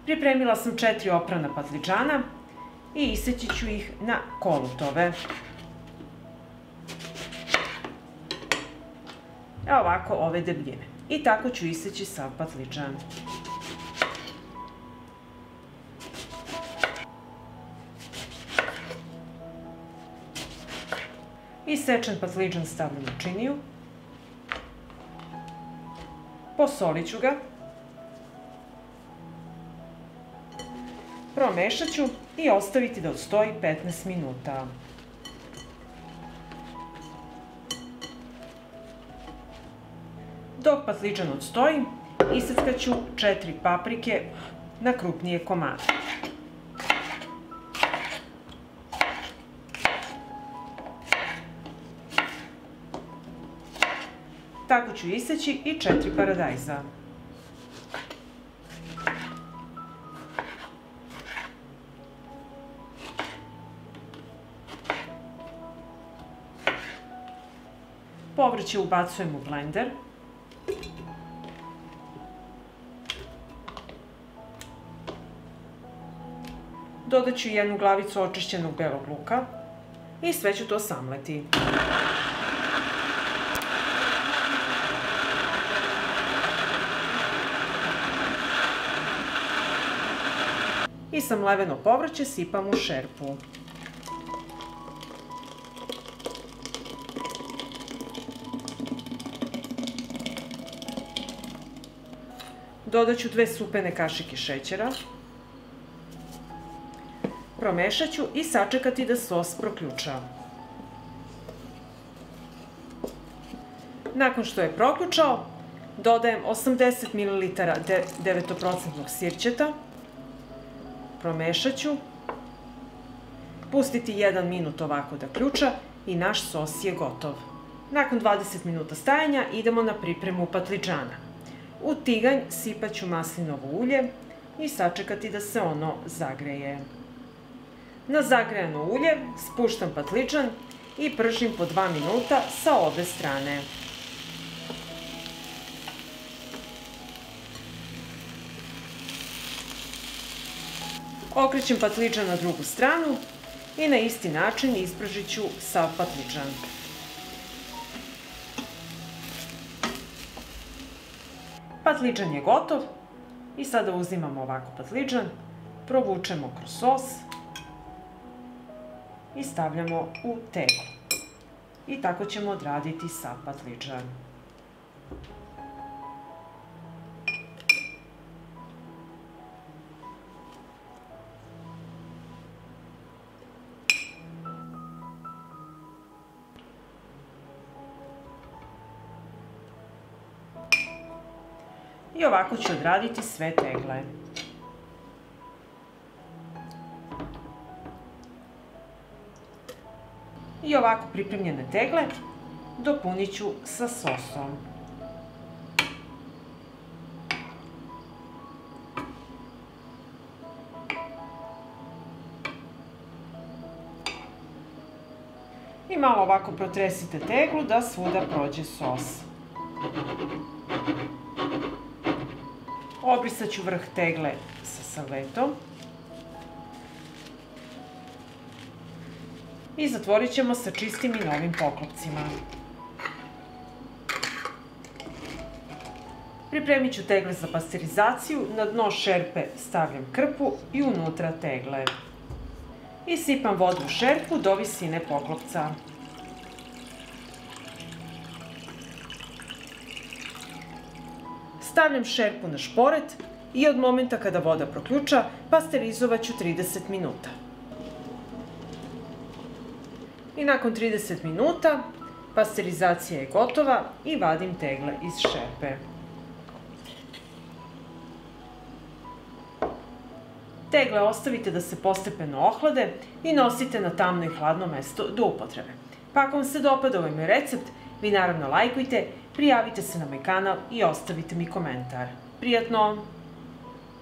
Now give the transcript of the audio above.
Pripremila sam 4 oprana patliđana i iseći ću ih na kolutove. Evo ovako ove debljine. I tako ću iseći sav patliđan. Isečen patliđan stavljam u činiju. Posolit ću ga. Promešat ću i ostaviti da odstoji 15 minuta. Dok patliđan odstoji, iseckat ću 4 paprike na krupnije komade. Tako ću iseći i 4 paradajza. Povrće ubacujem u blender. Dodat ću 1 glavicu očišćenog belog luka i sve ću to samleti. I samleveno povrće sipam u šerpu. Dodat ću 2 supene kašike šećera. Promešat ću i sačekati da sos proključa. Nakon što je proključao, dodajem 80 ml 9% sirćeta. Promešat ću. Pustiti 1 minut ovako da ključa i naš sos je gotov. Nakon 20 minuta stajanja idemo na pripremu patliđana. U tiganj sipat ću maslinovo ulje i sačekati da se ono zagreje. Na zagrejano ulje spuštam patliđan i pržim po 2 minuta sa obe strane. Okrećem patliđan na drugu stranu i na isti način ispržit ću sav patliđan. Patliđan je gotov i sada uzimamo ovako patliđan, provučemo kroz sos i stavljamo u teglu. I tako ćemo odraditi sav patliđan. I ovako ću odraditi sve tegle. I ovako pripremljene tegle dopunit ću sa sosom. I malo ovako protresite teglu da svuda prođe sos. Obrisat ću vrh tegle sa salvetom i zatvorit ćemo sa čistim i novim poklopcima. Pripremit ću tegle za pasterizaciju, na dno šerpe stavljam krpu i unutra tegle. I sipam vodu u šerpu do visine poklopca. Stavljam šerpu na šporet i od momenta kada voda proključa, pasterizovat ću 30 minuta. I nakon 30 minuta, pasterizacija je gotova i vadim tegle iz šerpe. Tegle ostavite da se postepeno ohlade i nosite na tamno i hladno mesto do upotrebe. Pa ako vam se dopada ovaj moj recept, vi naravno lajkujte, prijavite se na moj kanal i ostavite mi komentar. Prijatno!